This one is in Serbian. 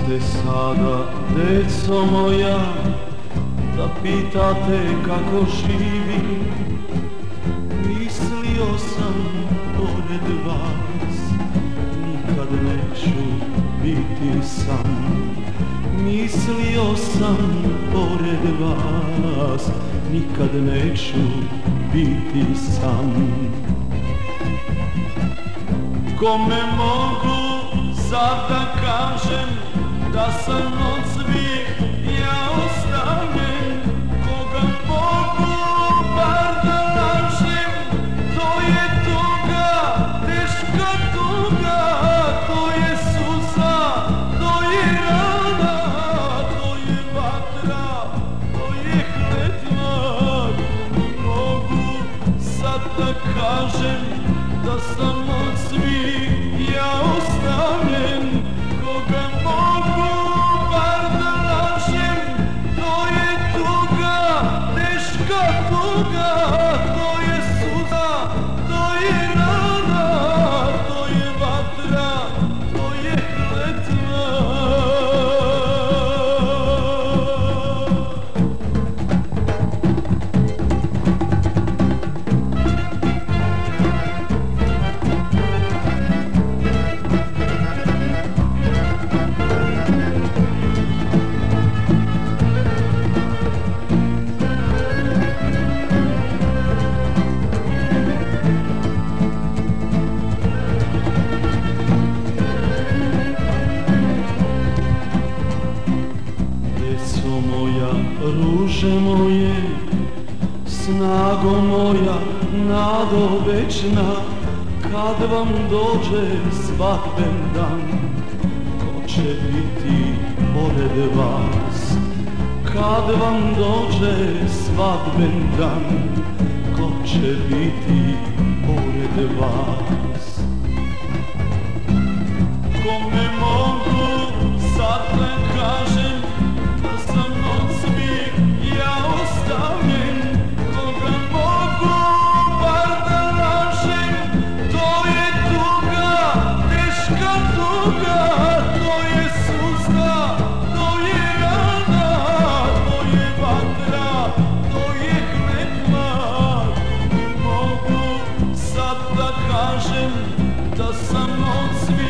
ste sada, deco moja, da pitate kako živim. Mislio sam pored vas, nikad neću biti sam. Mislio sam pored vas, nikad neću biti sam. Kome mogu sad da kažem da sam od svih ja ostavljen? Koga mogu bar da lažem? To je tuga, teška tuga, to je suza, to je rana, to je vatra, to je kletva. Kome mogu sad da kažem da sam od svih ja ostavljen? Koga mogu bar da lažem? To je tuga, teška tuga, to je suza, to je rana, to je vatra, to je kletva. Ruže moje, snago moja, nado večna, kad vam dođe svadben dan, ko će biti pored vas? Kad vam dođe svadben dan, ko će biti pored vas? Kome mogu sad da kažem da sam od svih ja ostavljen? Koga mogu bar da lažem? To je tuga, teška tuga, to je suza, to je rana, to je vatra, to je kletva. Kome mogu sad da kažem da sam od svih